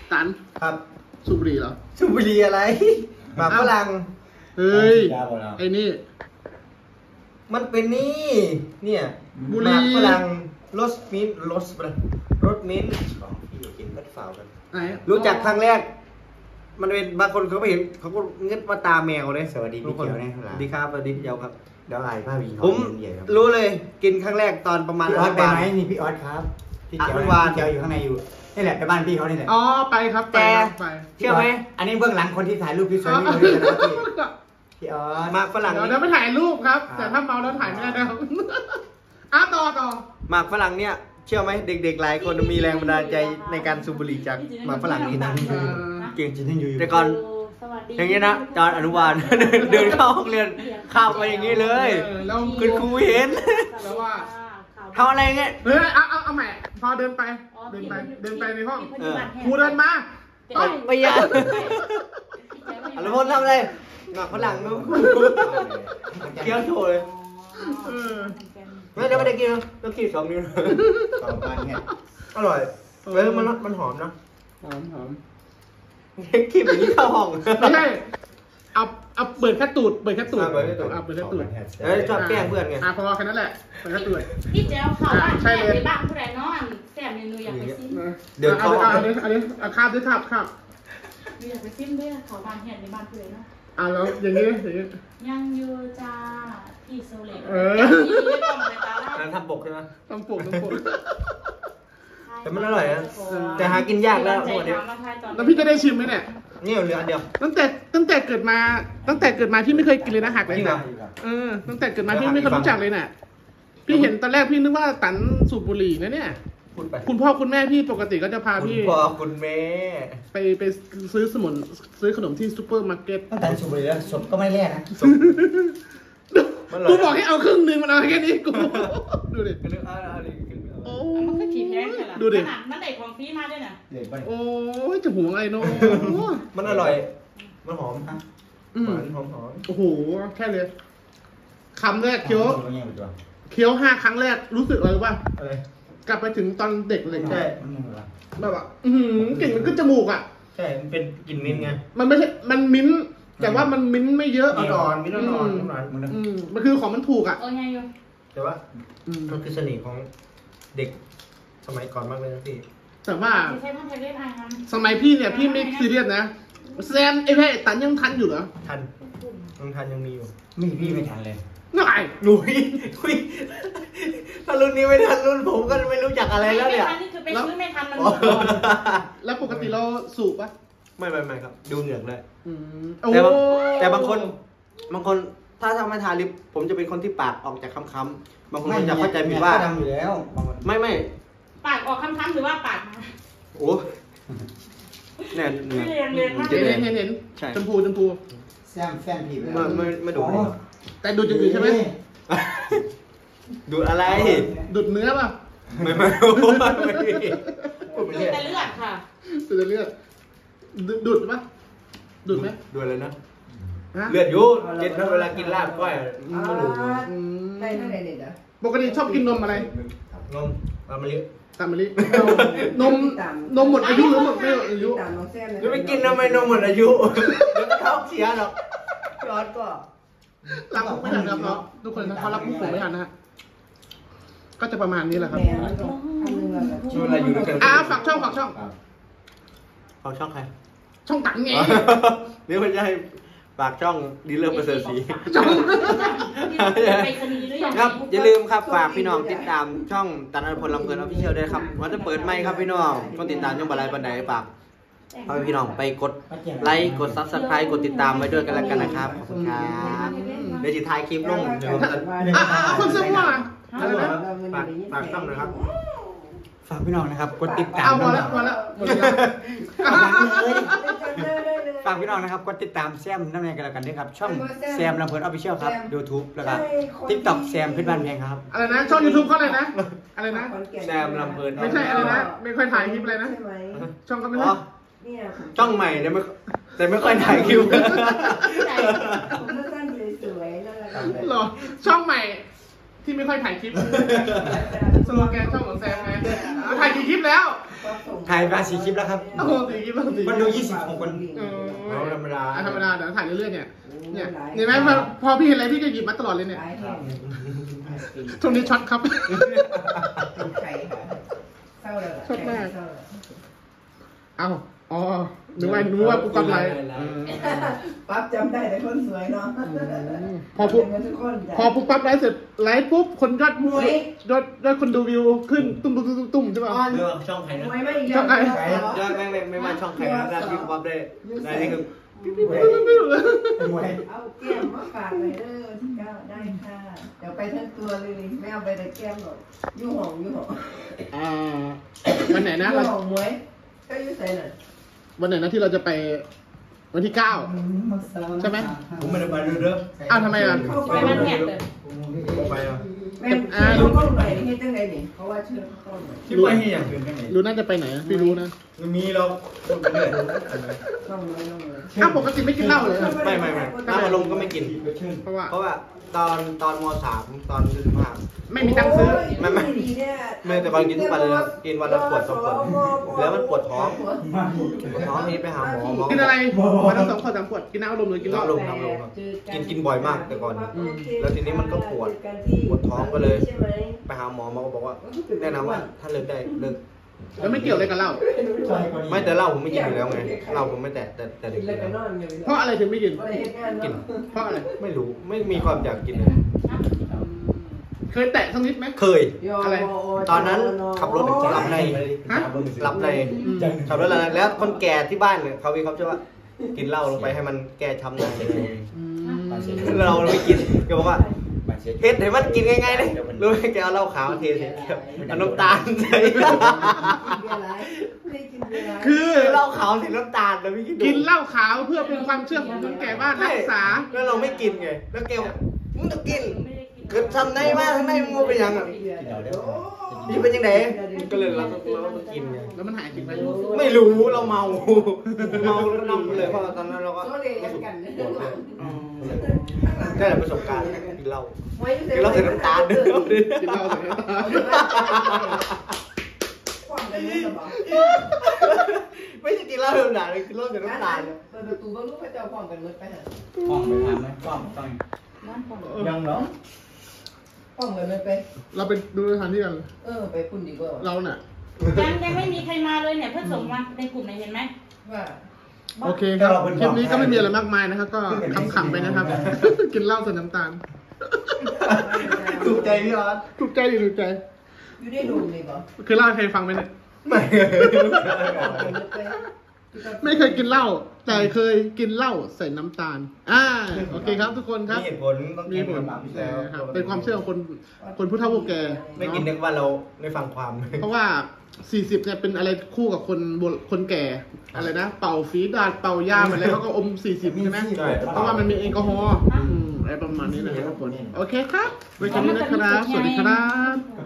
ตันครับสูบบุหรี่เหรอสูบบุหรี่อะไรหมากฝรั่งเฮ้ยไอ้นี่มันเป็นนี่เนี่ยบุหรี่รี่หมากฝรั่งรสมิ้นรสมิ้นของพี่กินก็ฝาวกันรู้จักครั้งแรกมันเป็นบางคนเขาไม่เห็นเขาก็เง็ดมาตาแมวเลยสวัสดีพี่เขียวเนี่ยสวัสดีครับสวัสดีพี่เขียวครับเดี๋ยวไอ้ผ้าวีผมรู้เลยกินครั้งแรกตอนประมาณพี่ออสไปไหมนี่พี่ออสครับพี่เขียวอยู่ข้างในอยู่นี่แหละไปบ้านพี่เขานี่แหละอ๋อไปครับไปเชื่อไหมอันนี้เบื้องหลังคนที่ถ่ายรูปพี่สวยนี่เลยนะพี่ออสหมากฝรั่งเดี๋ยวไปถ่ายรูปครับแต่ถ้าเมาแล้วถ่ายไม่ได้นะครับต่อหมากฝรั่งเนี่ยเชื่อไหมเด็กๆหลายคนมีแรงบันดาลใจในการสูบบุหรี่จากหมากฝรั่งนี่นะเก่งจริงอยู่แต่ก่อนอย่างนี้นะตอนอนุบาลเดินเข้าห้องเรียนข้าวไปอย่างนี้เลยคุณครูเห็นแล้วว่าทำอะไรเงี้ยเอาใหม่พอเดินไปในห้องครูเดินมาไปยันอนุพลทำอะไรหมากฝรั่งนู้นเคี้ยวโชว์เลยไม่ได้กินนะต้องกิน2 นิ้วอร่อยมันหอมนะหอมกินแบบนี้เข้าห้องไม่ใช่เอาเปิดแค่ตูดเปิดแค่ตูดชอบแกล้งเพื่อนไงพอแค่นั้นแหละเปิดแค่ตูดพี่แจ๊วเขาบ้านไปบ้านผู้ใดน้องแซ่บเมนูอยากไปซิมเดี๋ยวอันนี้คาบด้วยครับอยากไปซิมด้วยเขาบ้านเห็นในบ้านผู้ใดเนาะแล้วอย่างนี้ยังอยู่จ้าพี่โซเล็กทำปกใช่ไหมทำปกแต่มันอร่อยนะแต่หากินยากแล้วตัวนี้แล้วพี่จะได้ชิมไหมเนี่ยนี่เหลือเดียวตั้งแต่เกิดมาพี่ไม่เคยกินเลยนะหักเลยนะตั้งแต่เกิดมาพี่ไม่เคยรู้จักเลยน่ะพี่เห็นตอนแรกพี่นึกว่าตันสูบบุหรี่นะเนี่ยคุณพ่อคุณแม่พี่ปกติก็จะพาพี่คุณพ่อคุณแม่ไปซื้อขนมที่ซูเปอร์มาร์เก็ตตั้งแต่สูบบุหรี่แล้วศพก็ไม่แย่นะกูบอกให้เอาครึ่งนึงมันเอาแค่นี้กูดูดิโอ้มันก็ฉีดแห้งใช่หรอดูดิมันได้ของฟรีมาด้วยนะโอ้ยจะห่วงอะไรเนาะมันอร่อยมันหอมหวานหอมโอ้โหแค่เลยคำแรกเคี้ยว5 ครั้งแรกรู้สึกอะไรวะกลับไปถึงตอนเด็กเลยใช่แบบว่ากลิ่นมันขึ้นจมูกอ่ะใช่มันเป็นกลิ่นมิ้นไงมันไม่ใช่มันมิ้นแต่ว่ามันมิ้นไม่เยอะอ่อนมิ้นอ่อนมันคือของมันถูกอ่ะแต่ว่ามันคือเสน่ห์ของเด็กสมัยก่อนมากเลยนะพี่แต่ว่าสมัยพี่เนี่ยพี่ไม่ซีเรียสนะแซมไอ้แม่ตันยังทันอยู่เหรอทันยังมีอยู่พี่ไม่ทันเลยหนุ่ยถ้ารุ่นนี้ไม่ทันรุ่นผมก็ไม่รู้จักอะไรแล้วเนี่ยนี่คือไปซื้อไม่ทันมันแล้วปกติเราสูบปะไม่ครับดูเหงือกเลยแต่บางคนถ้าไม่ทาลิปผมจะเป็นคนที่ปากออกจากค้ำๆบางคนจะเข้าใจผิดว่าดำอยู่แล้วไม่ปากออกค้ำๆหรือว่าปากโอ้เนี่ยเห็นชมพูแซมผีไม่ดูแต่ดูดอย่างอื่นใช่ไหมดูดอะไรดูดเนื้อป่ะไม่ดูดแต่เลือดค่ะดูดแต่เลือดดูดป่ะดูดไหมดูอะไรนะเลือดยุ่เจ็ดเวลากินลาบก้อยได้เท่าไหร่เนี่ยปกติชอบกินนมอะไรนมตามมะลินมหมดอายุหรือหมดไม่หมดอายุจะไปกินทำไมนมหมดอายุเดี๋ยวก็ท้องเสียหรอกยอดก็รับไม่ทันครับทุกคนเขารับผู้สูงไม่ทันนะฮะก็จะประมาณนี้แหละครับช่วยอะไรอยู่ด้วยกันฝากช่องใครช่องตังไงเดี๋ยวมันจะให้ฝากช่องดีเลิศประเสริฐศรีครับอย่าลืมครับฝากพี่น้องติดตามช่องตันอนุพลลำเพลินออฟฟิเชียลด้วยครับวันจะเปิดไมค์ครับพี่น้องก็ติดตามช่องบรรลัยบันไดฝากให้พี่น้องไปกดไลค์กดซับสไครต์กดติดตามไว้ด้วยกันแล้วกันนะครับขอบคุณครับเดี๋ยวจะถ่ายคลิปลงคนสมัครฝากช่องนะครับฝากพี่น้องนะครับกดติดตามมาแล้วฝากพี่น้องนะครับกดติดตามแซมน้ำแดงกันแล้วกันด้วยครับช่องแซมลำเพลินออฟฟิเชียลครับ YouTube แล้วก็ TikTok แซมเพชรบ้านแพงครับอะไรนะช่อง YouTube เขาอะไรนะแซมลำเพลินไม่ใช่อะไรนะไม่ค่อยถ่ายคลิปอะไรนะช่องก็ไม่ใช่ช่องใหม่แต่ไม่ค่อยถ่ายคลิปหรอช่องใหม่ที่ไม่ค่อยถ่ายคลิปสโลแกนช่องของแซมไงถ่ายกี่คลิปแล้วถ่ายมา4 คลิปแล้วครับโอ้โหสี่กี่บ้างสี่มันดู26 คนธรรมดาธรรมดาเดี๋ยวถ่ายเรื่อยๆเนี่ยเห็นไหมพอพี่เห็นอะไรพี่จะหยิบมาตลอดเลยเนี่ยช่วงนี้ช็อตครับช็อตมากเอ้าอ๋อนึกว่าปุ๊บปั๊บไลฟ์ปั๊บจำได้แต่คนสวยเนาะพอปุ๊บปั๊บไลฟ์เสร็จไลฟ์ปุ๊บคนยอดคนดูวิวขึ้นตุ้มใช่ป่ะเรื่องช่องใครนะมวยไม่อีกแล้วยอดไม่มาช่องใครนะได้พี่ป๊อปได้นี่คือเอาแก้มมาฝากเลยที่9ได้ค่ะเดี๋ยวไปทั้งตัวเลยไม่เอาไปแต่แก้มหรอกยุ่งหองวันไหนนะยุ่งหองมวยก็ยุ่งใส่หน่อยวันไหนนะที่เราจะไปวันที่ 9ใช่ไหมผมไม่ได้ไปเรื่อยอ้าวทำไมล่ะไปบ้านแพทย์เลยไปอ่ะแม่รู้เข้าหน่อยนี่ตั้งไหนนี่เพราะว่าเชื่อเข้าหน่อยที่ไปให้อย่างอื่นกันไหนรู้น่าจะไปไหนพี่รู้นะมีเราน้องเลยอ้าวปกติไม่กินเหล้าเลยไม่น้ำอารมณ์ก็ไม่กินเพราะว่าตอนม.3 ตอน15 ไม่มีตังค์ซื้อไม่แต่ก่อนกินทุกวันเลยนะกินวันละขวด2 ขวดแล้วมันปวดท้องนี้ไปหาหมอกินอะไรวันละ2 ขวด 3 ขวดกินน้ำอารมณ์หรือกินเหล้าน้ำลงครับกินบ่อยมากแต่ก่อนแล้วทีนี้มันก็ปวดท้องก็เลย ไปหาหมอก็บอกว่าแนะนำว่าถ้าเลิกได้เลิกแล้วไม่เกี่ยวอะไรกับเหล้าไม่แต่เหล้าผมไม่กินอยู่แล้วไงเหล้าผมไม่แต่เด็กเพราะอะไรถึงไม่กินกินเพราะอะไรไม่รู้ไม่มีความอยากกินเลยเคยแตะสักนิดไหมเคยอะไรตอนนั้นขับรถหลับในฮะหลับในขับรถหลับในแล้วคนแก่ที่บ้านเนี่ยเขาเชื่อว่ากินเหล้าลงไปให้มันแก้ช้ำในเราไม่กินแกบอกว่าเฮ็ดให้มันกินง่ายๆเลยรู้ไหมแกเอาเหล้าขาวมาเทใส่แก้วเอาน้ำตาลใส่คือเหล้าขาวใส่น้ำตาลแล้วพี่คิดดูกินเหล้าขาวเพื่อเป็นความเชื่อของคนแก่บ้านรักษาแล้วเราไม่กินไงแล้วแกบอกมึงต้องกินเกิดทำในมาข้างในมึงเป็นยังอ่ะนี่เป็นยังไงก็เลยเราต้องกินไงแล้วมันหายจริงไหมไม่รู้เราเมาแล้วนำเลยเพราะตอนนั้นเราก็ได้แต่ประสบการณ์กินเหล้ากินเหล้าใส่น้ำตาลด้วยกินเหล้าใส่น้ำตาลไม่ใช่กินเหล้าธรรมดาเลยกินเหล้าใส่น้ำตาลเปิดประตูบ้านลูกพระเจ้าป้องกันมืดไปฮะป้องไปทำไหมป้องต้องยังเหรอป้องกันมืดไปเราไปดูสถานที่กันไปคุณดีกว่าเราเนี่ยยังไม่มีใครมาเลยเนี่ยเพื่อนส่งมาในกลุ่มไหนเห็นไหมว่าโอเคครับคลิปนี้ก็ไม่มีอะไรมากมายนะครับก็ขำๆไปนะครับ กินเหล้าใส่น้ำตาลถูกใจพี่ออสถูกใจดีถูกใจอยู่ได้ดูเลยป่ะคือเล่าให้ใครฟังไหมเนี่ยไม่ไม่เคยกินเหล้าแต่เคยกินเหล้าใส่น้ำตาลโอเคครับทุกคนครับมีเหตุผลต้องมีผลแล้วครับเป็นความเชื่อของคนผู้เฒ่าผู้แก่ไม่กินนึกว่าเราไม่ฟังความเพราะว่า 40เนี่ยเป็นอะไรคู่กับคนแก่อะไรนะเป่าฝีดาษเป่ายาอะไรเขาก็อม40ใช่ไหมเพราะว่ามันมีแอลกอฮอล์อะไรประมาณนี้นะครับทุกคนโอเคครับไว้กันนี้นะครับสวัสดีครับ